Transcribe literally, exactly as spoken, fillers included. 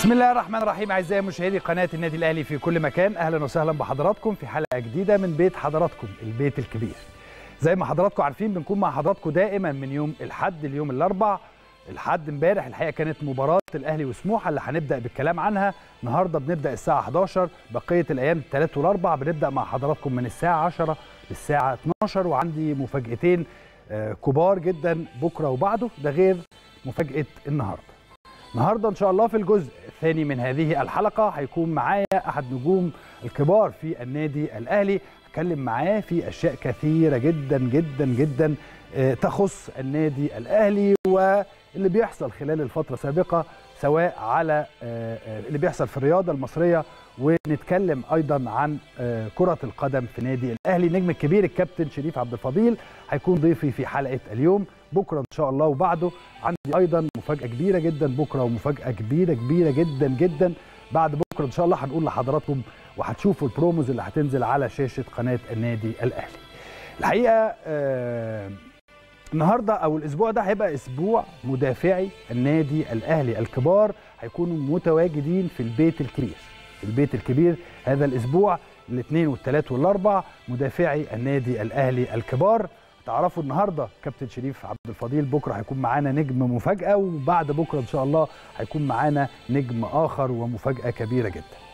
بسم الله الرحمن الرحيم. اعزائي مشاهدي قناه النادي الاهلي في كل مكان، اهلا وسهلا بحضراتكم في حلقه جديده من بيت حضراتكم البيت الكبير. زي ما حضراتكم عارفين بنكون مع حضراتكم دائما من يوم الاحد ليوم الاربع. الحد امبارح الحقيقه كانت مباراه الاهلي وسموحه اللي هنبدا بالكلام عنها. النهارده بنبدا الساعه احداشر، بقيه الايام الثلاث والاربع بنبدا مع حضراتكم من الساعه عشرة للساعه اتناشر، وعندي مفاجاتين كبار جدا بكره وبعده، ده غير مفاجاه النهارده. النهارده ان شاء الله في الجزء الثاني من هذه الحلقه هيكون معايا احد نجوم الكبار في النادي الاهلي، هتكلم معاه في اشياء كثيره جدا جدا جدا تخص النادي الاهلي واللي بيحصل خلال الفتره السابقه، سواء على اللي بيحصل في الرياضه المصريه، ونتكلم ايضا عن كره القدم في نادي الاهلي. نجم الكبير الكابتن شريف عبد الفضيل هيكون ضيفي في حلقه اليوم بكره ان شاء الله، وبعده عندي ايضا مفاجاه كبيره جدا بكره، ومفاجاه كبيره كبيره جدا جدا بعد بكره ان شاء الله هنقول لحضراتكم، وهتشوفوا البروموز اللي هتنزل على شاشه قناه النادي الاهلي. الحقيقه آه النهارده او الاسبوع ده هيبقى اسبوع مدافعي النادي الاهلي الكبار، هيكونوا متواجدين في البيت الكبير. البيت الكبير هذا الاسبوع الاثنين والثلاث والاربع مدافعي النادي الاهلي الكبار. تعرفوا النهارده كابتن شريف عبد الفضيل، بكره هيكون معانا نجم مفاجاه، وبعد بكره ان شاء الله هيكون معانا نجم اخر ومفاجاه كبيره جدا.